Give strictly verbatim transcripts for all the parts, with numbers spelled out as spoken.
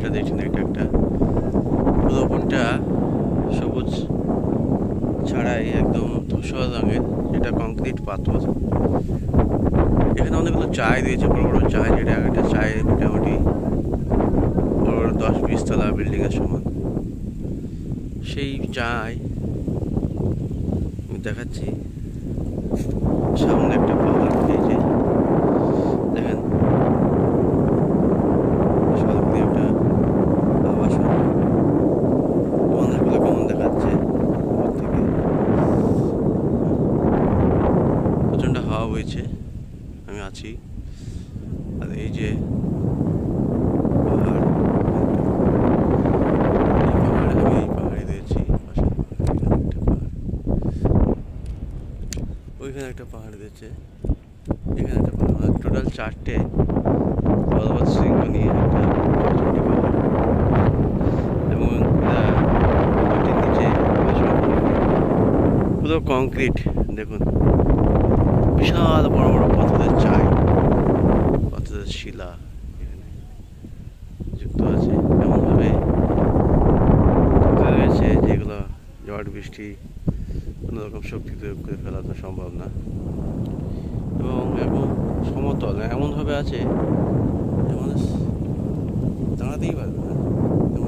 যেটা দেখছেন এটা একটা পুরো উপরটা সবুজ ছাড়াই একদম ধূসর রঙের, যেটা কংক্রিট পাথর। এখানে অনেকগুলো চায় দিয়েছে, বড় বড় চায়, যেটা একটা চায় মোটামুটি বড় বড় দশ বিশ তলা বিল্ডিং এর সমান। সেই চায় আমি দেখাচ্ছি, সামনে একটা পাহাড় দিয়েছে দেখেন, সড়ক দিয়ে একটা আবাসন। মানুষগুলো কেমন দেখাচ্ছে থেকে, প্রচন্ড হাওয়া বইছে, আমি আছি। আর এই যে পাহাড়, এই পাহাড়ে আমি এই পাহাড়ে দিয়েছি, পাশে একটা পাহাড়, ওইখানে একটা পাহাড় দিয়েছে, এখানে একটা পাহাড়, টোটাল চারটে পর্বত শৃঙ্গ নিয়ে একটা পাহাড়। এবং দুটির নিচে পুরো কংক্রিট, দেখুন বিশাল বড় বড় পাথরের চাই, পাথরের শিলা এখানে যুক্ত আছে, এমনভাবে রয়েছে যেগুলো ঝড় বৃষ্টি কোনো রকম শক্তি প্রয়োগ করে ফেলা তো সম্ভব না। এবং এবং সমতল এমনভাবে আছে যে মানুষ দাঁড়াতেই পারবে না, এমন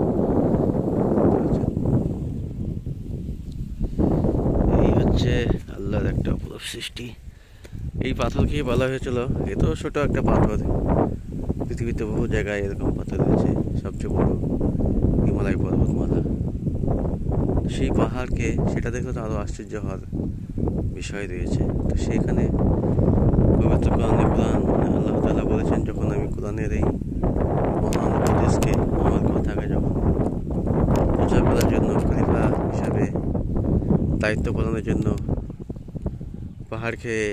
এই হচ্ছে আল্লাহর একটা অপরূপ সৃষ্টি। এই পাথরকে বলা হয়েছিল, এ তো ছোট একটা পাথর, পৃথিবীতে বহু জায়গায় এরকম পাথর রয়েছে, সবচেয়ে বড় হিমালয় পর্বতমালা। সেই পাহাড়কে, সেটা দেখলে তো আরও আশ্চর্য হওয়ার বিষয় রয়েছে। তো সেখানে পবিত্র কোরআনে কোরআন আল্লাহ তাআলা বলেছেন, যখন আমি কোরআনের এই মহান উপদেশকে, আমার কথাকে যখন প্রচার করার জন্য খলিফা হিসাবে দায়িত্ব পালনের জন্য পাহাড়কে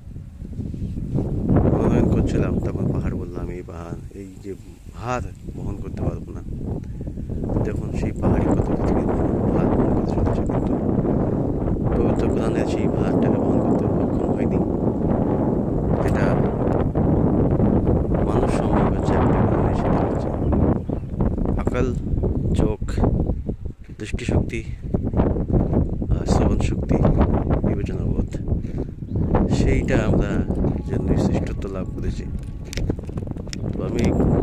মনোনয়ন করছিলাম, তখন পাহাড় বললাম আমি এই পাহাড়, এই যে ভার বহন করতে পারবো না। দেখুন সেই পাহাড়ি কত পৃথিবীর ভার বহন করতে চলেছে, কিন্তু পবিত্র কোরআনের সেই ভারটাকে বহন করতে সক্ষম হয়নি। যেটা মানুষ সম্ভব হচ্ছে একটা কারণে, সেটা হচ্ছে আকাল, চোখ, দৃষ্টিশক্তি আর শ্রবণ শক্তি, বিবেচনা বোধ, সেইটা আমরা জন্য শ্রেষ্ঠত্ব লাভ করেছি। তো আমি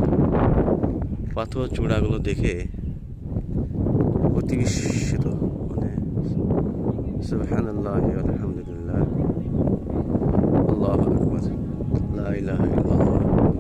পাথর চূড়াগুলো দেখে অতি বিস্মিত, মানে সুবহানাল্লাহ আলহামদুলিল্লাহ আল্লাহু আকবার লা ইলাহা ইল্লাল্লাহ,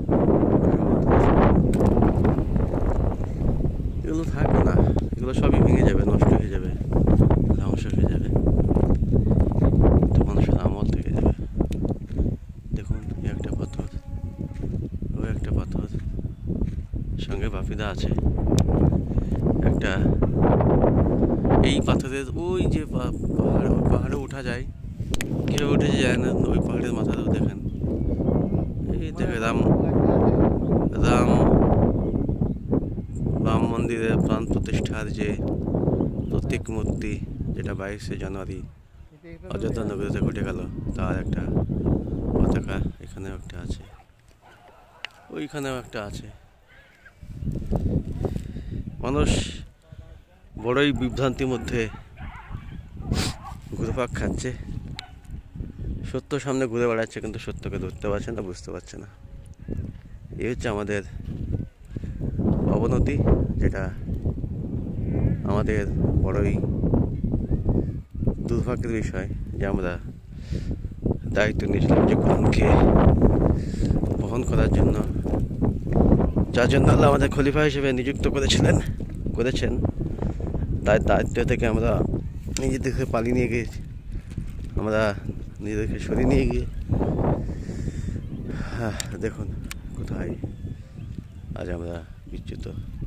এগুলো থাকবে না, এগুলো সবই ভেঙে যাবে, নষ্ট হয়ে যাবে, ধ্বংস হয়ে যাবে, তো মানুষের আমল থেকে যাবে। দেখুন একটা পাথর, ওই একটা পাথর, সঙ্গে বাপিদা আছে একটা। এই পাথরের ওই যে পাহাড়, ওই পাহাড়ে ওঠা যায়, কেউ উঠে যায় না, ওই পাহাড়ের মাথাতেও দেখেন, এই দেখে রাম রাম রাম মন্দিরের প্রাণ প্রতিষ্ঠার যে প্রতীক মূর্তি, যেটা বাইশে জানুয়ারি অযোধ্যা নগরীতে ঘটে গেল, তার একটা পতাকা এখানেও একটা আছে, ওইখানেও একটা আছে। মানুষ বড়ই বিভ্রান্তির মধ্যে ঘুরপাক খাচ্ছে, সত্য সামনে ঘুরে বেড়াচ্ছে, কিন্তু সত্যকে ধরতে পারছে না, বুঝতে পারছে না। এই হচ্ছে আমাদের অবনতি, যেটা আমাদের বড়ই দুর্ভাগ্যের বিষয় যে আমরা দায়িত্ব নিয়েছিলাম যে কোরআনকে বহন করার জন্য, যার জন্য আল্লাহ আমাদের খলিফা হিসেবে নিযুক্ত করেছিলেন করেছেন, তার দায়িত্ব থেকে আমরা নিজেদেরকে পালিয়ে নিয়ে গিয়ে, আমরা নিজেদেরকে সরিয়ে নিয়ে গিয়ে, হ্যাঁ দেখুন কোথায় আজ আমরা বিচ্যুত।